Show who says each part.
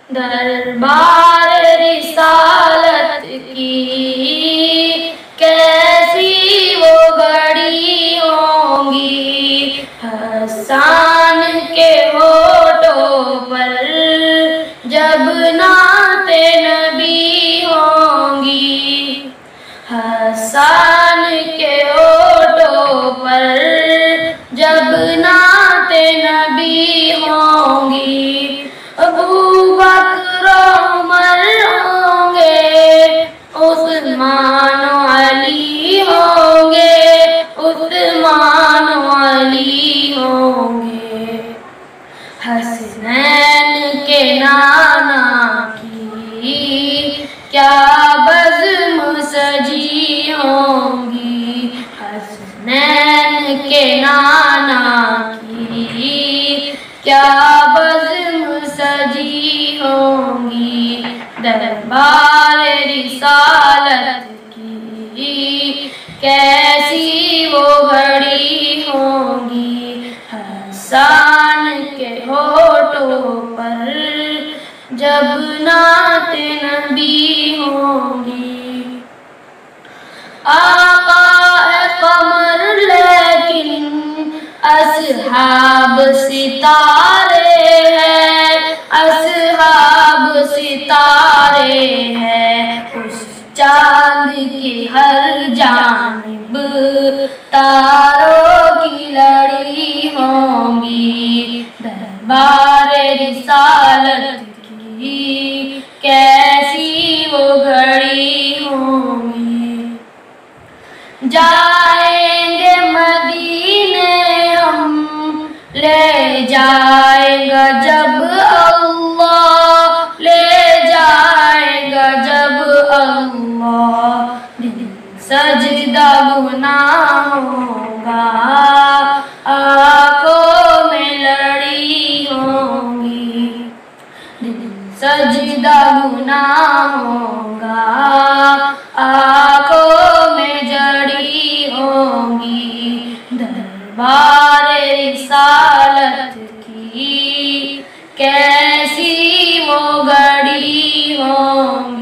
Speaker 1: दरबार रिसालत की कैसी वो घड़ी होंगी, हसन के होठों पर जब नाते नबी होंगी, हसन के होठों पर जब नाते नबी होंगी। अबू बकर उमर होंगे, उस्मान अली होंगे, उस्मान अली होंगे। हसनैन के नाना की क्या बज़्म सजी होंगी, हसनैन के नाना की क्या बज़्म सजी होंगी। दरबार रिसालत की कैसी वो घड़ी होंगी, हसन के होठों पर जब नाते नबी होंगी। आका है कमर लेकिन असहाब सितारे हैं, असहाब सितारे हैं। उस चांद की हर जानिब तारों की लड़ी होंगी। दरबार रिसालत की कैसी वो घड़ी होंगी। जाएंगे मदीने हम, ले जाएगा जब अल्लाह, ले जाएगा जब अल्लाह। दिल सजदा गुनाह होगा, आँखों में लड़ी होंगी। दिल सजदा गुनाह होगा, आँखों में जड़ी होंगी। दरबार रिसालत की कैसी वो घड़ी होंगी।